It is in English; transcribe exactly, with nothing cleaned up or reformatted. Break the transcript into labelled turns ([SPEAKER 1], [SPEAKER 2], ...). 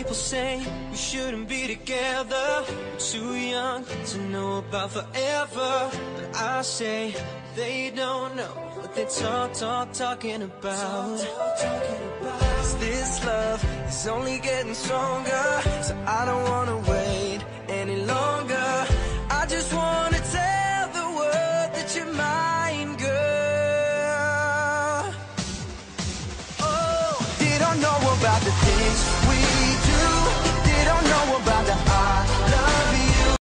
[SPEAKER 1] People say we shouldn't be together. We're too young to know about forever. But I say they don't know what they talk, talk, talking about. Cause this love is only getting stronger, so I don't wanna wait any longer. I just wanna tell the world that you're mine, girl. Oh, they don't know about the things we